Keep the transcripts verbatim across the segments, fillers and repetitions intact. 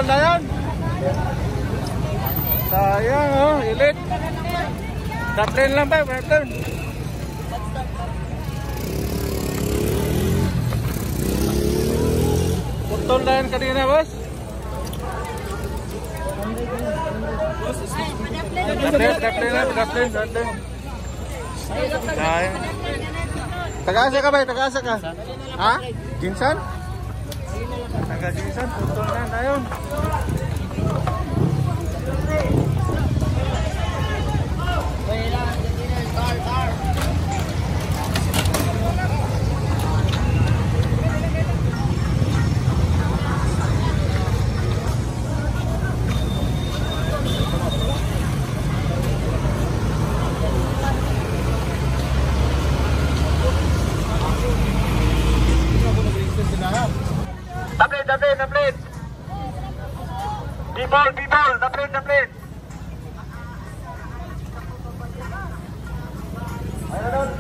na yan. Sayang oh, elite. Daplin lang ba, Martin? Putol na yan kanina, boss. Daplin, daplin na, daplin, daplin. Sayang. Taga-asa ka ba? Taga-asa ka? Ha? Jinsan? Taga-jinsan, putol na tayo. Daplin, daplin, daplin. People, people, daplin, daplin. Ayo doon.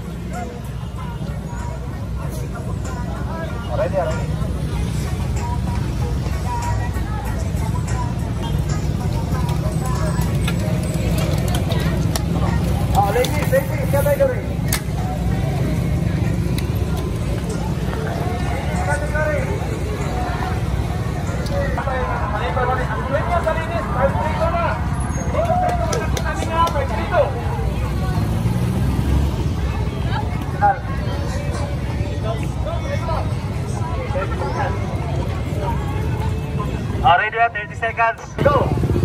Ready, ready. Ah, lady, lady, siapa itu nih? Ready, thirty seconds. Go.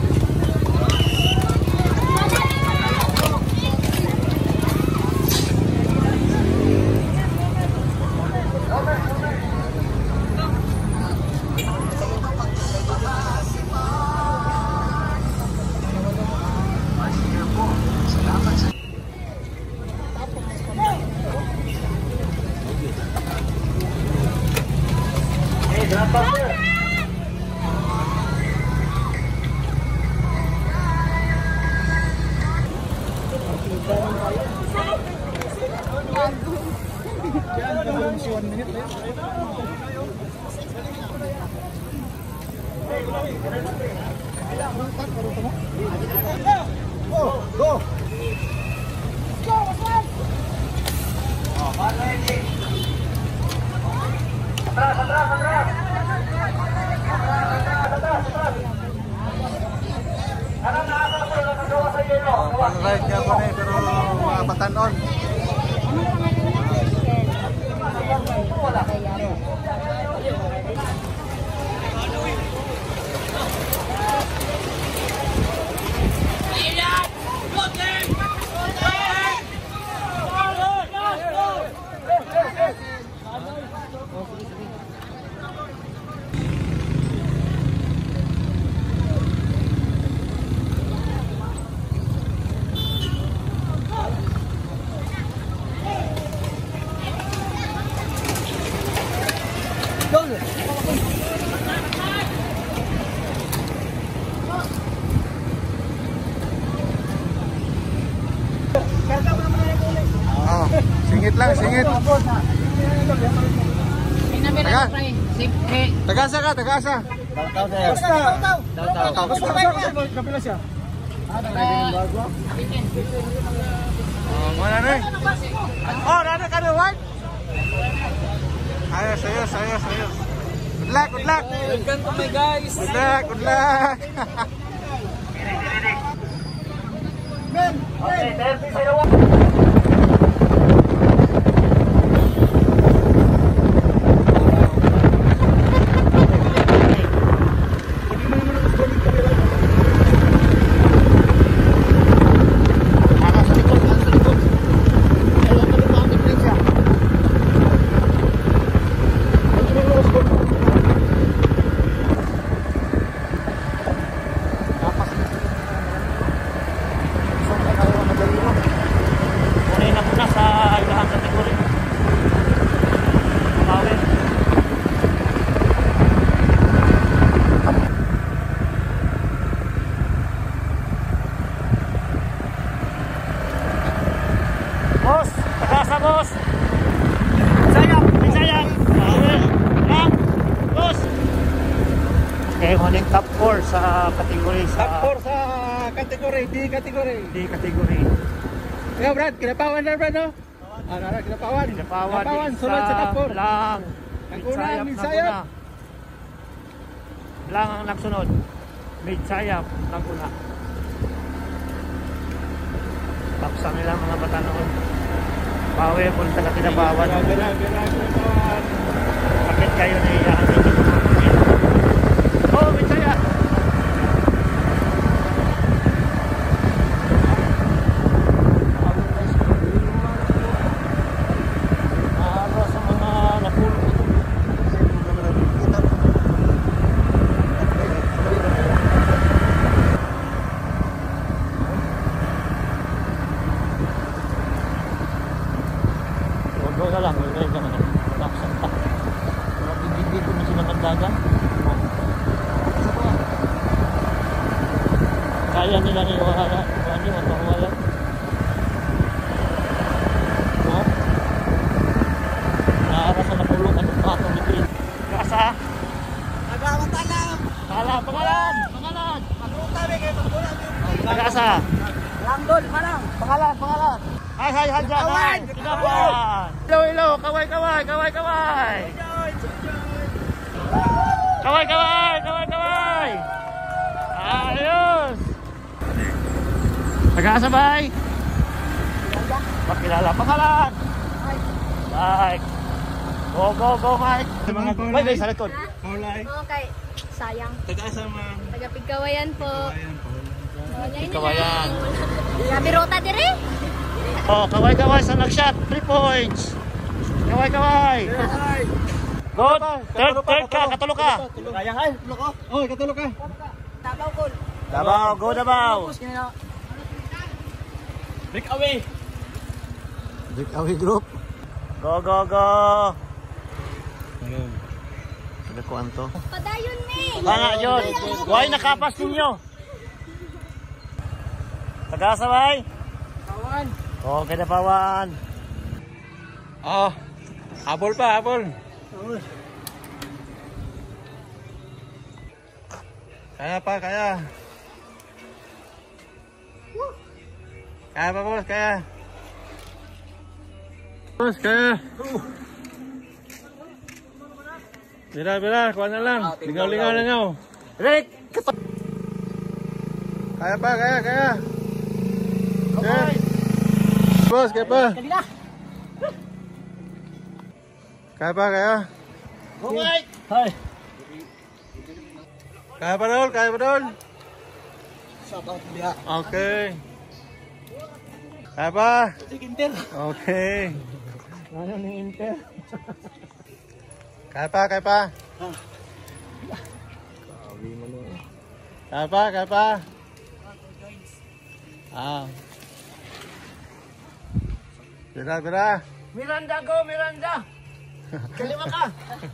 Hey, grandpa. Go, go. Atras, atras, atras. Kanan na ako na nagawa sa iyo. Pang-ride niya ko na pero mga batanon. Oh, singit lang, singit. Taga. Tagasa ka, tagasa. Tahu saya. Tahu tahu. Kapila siya. Oh, mana nih? Oh, ada kan white. Ayo, ayos, ayos, ayos. Good luck, good luck. Welcome to my guys. Good luck, good luck. Men, okay, thirty seconds. Top sa four sa kategory, D kategory. D category. Kaya Brad, kinapawan na Brad, no? Ah, nara, kinapawan. Kinapawan, sunod sa top four. Lang. Naguna, Midsayap. Lang ang nagsunod. Midsayap, naguna. Paksa nila mga bata noon. Bawi po taga Kinabawan. Bira, bira, bira. Bakit kayo naiyahan dito? Oh, Midsayap. Para sa mga napulong. Huwag na lang, huwag na lang. Tapos ang tak. Hindi ko na sila magdagan. Kaya nila ni wala. Wala niyo, wala. No? Naaras na napulong. Anong pato nito yun? Kasa? Nagawat alam. Kala, pangalan! Pangalan! Pagkutabi kayo pagkulang. Kasa? Langdon, manang. Pangalan, pangalan! Ay, hay, hay, dyan! Kinabawan! Kinabawan! Hello, hello! Kaway, kaway! Kaway, kaway! Kaway, kaway! Kaway, kaway! Ayos! Taga-asabay! Pakilala, pangalan! Mike! Go, go, go, Mike! Mga Mike, Mike, sa likod! Paulay. Okay, sayang. Taga-asa man. Taga-Pigkawayan po. Ayan, Paulay. Pigkawayan. Grabe rota dire. Oh, kaway, kaway sa nag-shot! three points! Kaway, kaway! Good! Third, third ka! Katulo ka! Kaya hay, tulo ko. Oh, katulo ka. Tabaw ko. Dabaw! Go, Dabaw! Break away. Break away group. Go, go, go! Nagkuhan to. Padayon me. Tanga, John! Huwag nakapas ninyo! Taga-asabay! Kawan. Okay, Dabawan! Oh. Habol pa, habol. Kaya pa, kaya. Kaya pa, boss, kaya. Boss, kaya. Bira, bira, kuha na lang. Lingaw-lingaw na nyo. Rick! Kaya pa, kaya, kaya. Okay. Boss, kaya pa. Kaya pa, kaya. Go, Mike! Hay. Kaya pa, Dol, kaya pa, Dol. Shout out dia. Okay. Kaya pa. Si Kinter. Okay. Ano ni Inter? Kaya pa, kaya pa. Kaya pa, kaya pa. Ah. Bira, bira. Miranda, go, Miranda! Kalima ka!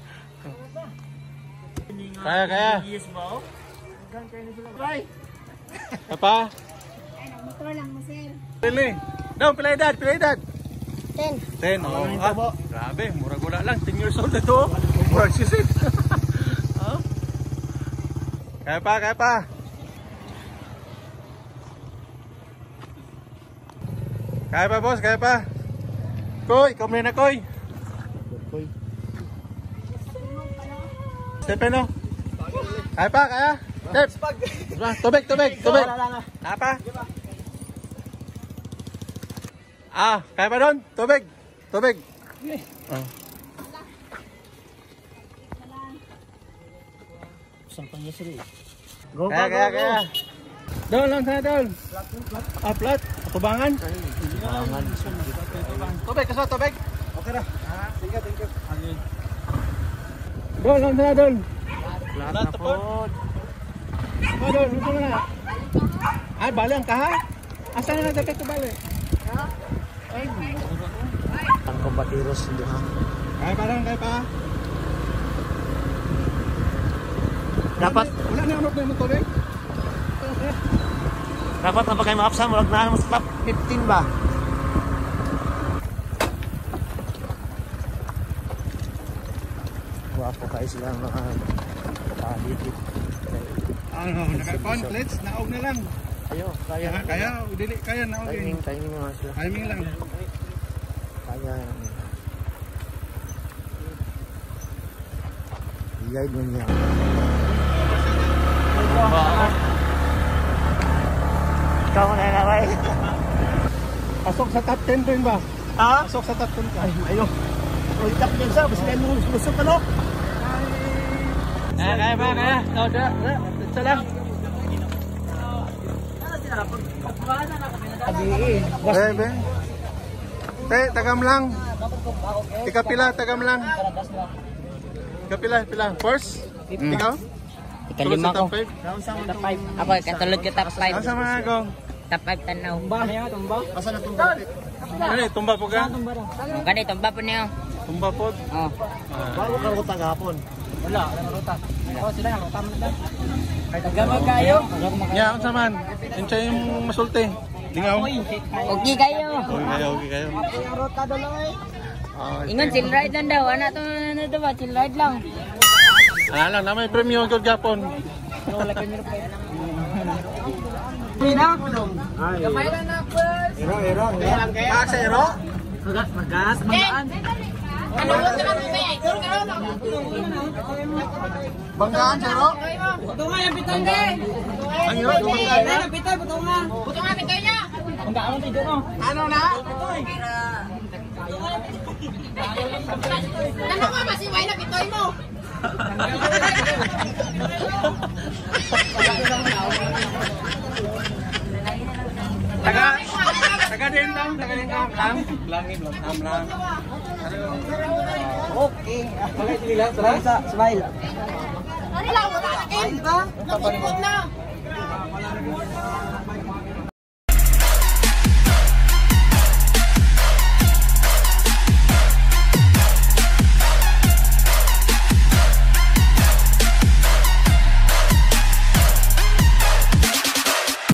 Kaya, kaya. Yes ba, oh? Bye! Kaya pa. Ay, nagmotor lang mo, sir. Pili. No, pila edad, pila edad. Ten. ten, oh. Ah, grabe, murag wala lang. ten years old na to. Murag sisit. Oh. Kaya pa, kaya pa. Kaya pa, boss, kaya pa. Koy, kumli na, Koy. Stephen, no? Kaya pa, kaya. Step. Tubig, tubig, tubig. Kaya pa. Ah, kaya pa doon? Tubig. Tubig. Oh. Isang panyasri. Go, Kaya, go, kaya, go, kaya. Doon lang sana, doon. Ah, flat. Atubangan. Tubangan. Tubig, kaso, tubig. Okay na. Thank you, thank you. Doon lang sana, doon. Flat na po. Oh, doon, luto na. Ay, bali ang kaha. Asan na nagdapit ko bali? Ang kombatiros hindi ha. Kaya pa lang, kaya pa. Dapat, Wala na unok na yung tubig. dapat na pa kayo makapsan, wala na mas top fifteen ba? Wapo kayo sila mga kapalipit. Ano, nakapon, let's, naog na lang. Ayo, kaya. Kaya, kaya, dili, kaya, naog Timing, eh. timing mga sila. Timing lang. Kaya. Guide mo niya. Ikaw mo na kaway. Pasok sa top ten rin ba? Ha? Pasok sa top ten ka. Ay, ayo. Uy, tap din sa, basta mo gusto ka no? Kaya, kaya ba, kaya? No, da, da, isa lang. Bebe. Te, tagam lang. Ika pila, tagam lang. Ika pila, pila. First? Ikaw? Ikalima ko. Top five? Top five. Ako, katulad ko top five. Ano sa mga agong? Top five tanaw. Asa na tumba? Ano eh, tumba po ka? Kani, tumba po niyo. Tumba po? Oh. Bago ka ruta gapon. Wala, wala ruta. Oh, sila ang ruta mo na. Ay, tagamag kayo. Ya, ano sa man? Insya yung masulti. Lingaw? Okay kayo. Okay kayo, okay kayo. Ang ruta doon lang eh. Ah, Ingon, chill ride lang daw. Ano to, ano to ba? Chill ride lang. Ano lang, na may premium kag gapon. Pina? Gamay lang na first. Ero, ero. Ah, sa ero? Magas, magaan. Banggaan, Jero? Butungan yung pitong din. Ang iro, banggaan na? Ang pitong, butungan. Butungan pitong niya. Ang daan mo tigo no? Ano na? Ano ka masiway na pitoy mo? Taga, taga din lang, taga din lang. Lang, langin lang, am lang. Okay. Bakit nila? Sa smile. Ano lang mo na akin? Nang ipon na.